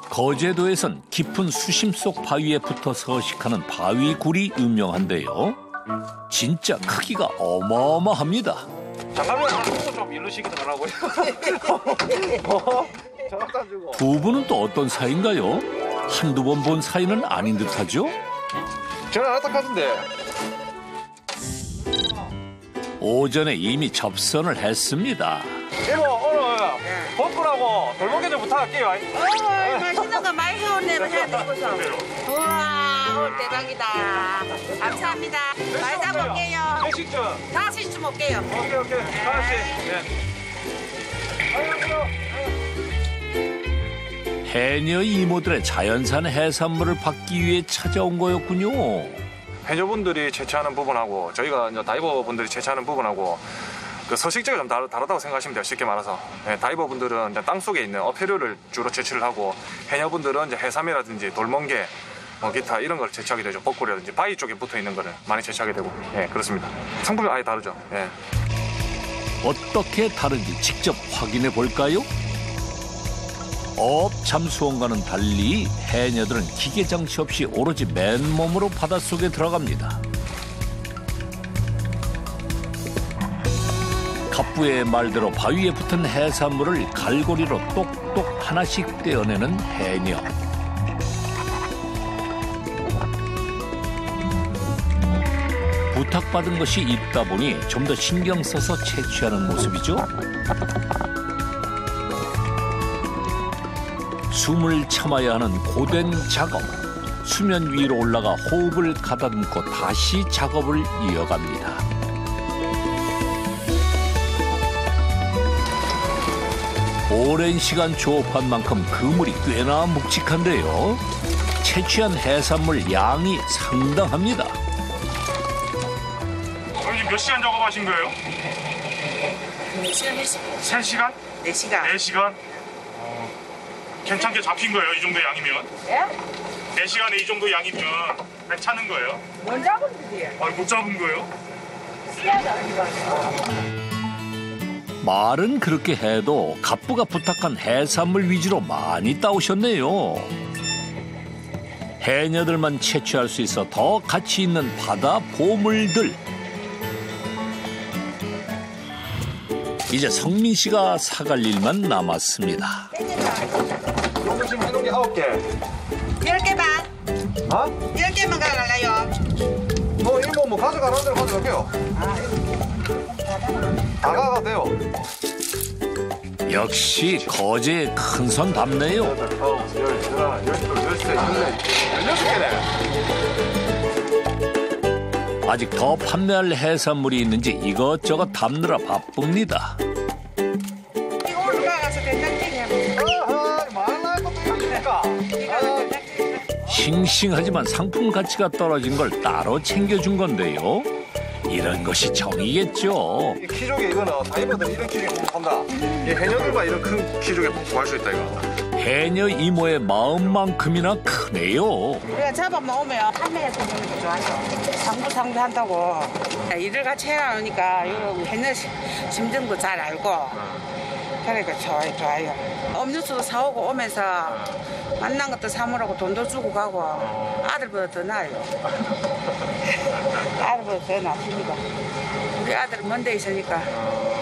거제도에선 깊은 수심 속 바위에 붙어 서식하는 바위굴이 유명한데요. 진짜 크기가 어마어마합니다. 잠깐만, 좀 이루시기도 하라고요. 두 분은 또 어떤 사이인가요? 한두 번 본 사이는 아닌 듯하죠? 저는 안 딱하던데. 오전에 이미 접선을 했습니다. 이모, 오늘 벚꽃하고 돌고기 좀 부탁할게요. 맛있는 거 많이 해온네로 해야 되고서. 우와, 오늘 대박이다. 감사합니다. 많이 잡을게요. 몇 시쯤? 5시쯤 올게요. 오케이. 5시. 네. 해녀 이모들의 자연산 해산물을 받기 위해 찾아온 거였군요. 해녀분들이 채취하는 부분하고 저희가 이제 다이버분들이 채취하는 부분하고 그 서식지가 좀 다르다고 생각하시면 돼요. 쉽게 말해서. 네, 다이버분들은 이제 땅 속에 있는 어패류를 주로 채취를 하고 해녀분들은 이제 해삼이라든지 돌멍게, 기타 이런 걸 채취하게 되죠. 벚꽃이라든지 바위 쪽에 붙어 있는 거를 많이 채취하게 되고, 예, 그렇습니다. 상품이 아예 다르죠. 예. 어떻게 다른지 직접 확인해 볼까요? 잠수원과는 달리 해녀들은 기계 장치 없이 오로지 맨몸으로 바닷속에 들어갑니다. 갑부의 말대로 바위에 붙은 해산물을 갈고리로 똑똑 하나씩 떼어내는 해녀. 부탁받은 것이 있다 보니 좀 더 신경 써서 채취하는 모습이죠. 숨을 참아야 하는 고된 작업. 수면 위로 올라가 호흡을 가다듬고 다시 작업을 이어갑니다. 오랜 시간 조업한 만큼 그물이 꽤나 묵직한데요. 채취한 해산물 양이 상당합니다. 지금 몇 시간 작업하신 거예요? 3시간? 4시간. 4시간? 괜찮게 잡힌 거예요, 이 정도 양이면? 예? 4시간에 이 정도 양이면 괜찮은 거예요? 못 잡은 거지. 못 잡은 거예요? 말은 그렇게 해도 갑부가 부탁한 해산물 위주로 많이 따오셨네요. 해녀들만 채취할 수 있어 더 가치 있는 바다 보물들. 이제 성민 씨가 사갈 일만 남았습니다. 요거 지금 해놓은 게 9개. 10개 반. 10개만 가갈래요. 이모 뭐 가져가라는 대로 가져갈게요. 다 가가 돼요. 역시 거제에 큰 손 담네요. 8, 9, 10, 11, 12, 16개네. 아직 더 판매할 해산물이 있는지 이것저것 담느라 바쁩니다. 이거 올라가서 된장찌개 해보세요. 말할 것도 있으니까. 싱싱하지만 상품 가치가 떨어진 걸 따로 챙겨준 건데요. 이런 것이 정이겠죠. 이 키조개 이거는 다이버들 이런 키조개 못 판다. 이 해녀들만 이런 큰 키조개 구할 수 있다 이거. 해녀 이모의 마음만큼이나 크네요. 우리가 잡아먹으면 판매해서 먹는 게 좋아요. 상부 한다고. 일을 같이 해나오니까 해녀 심정도 잘 알고. 그러니까 좋아요. 음료수도 사오고 오면서 만난 것도 사먹으라고 돈도 주고 가고 아들보다 더 나아요. 아들보다 더 낫습니다. 우리 아들은 먼 데 있으니까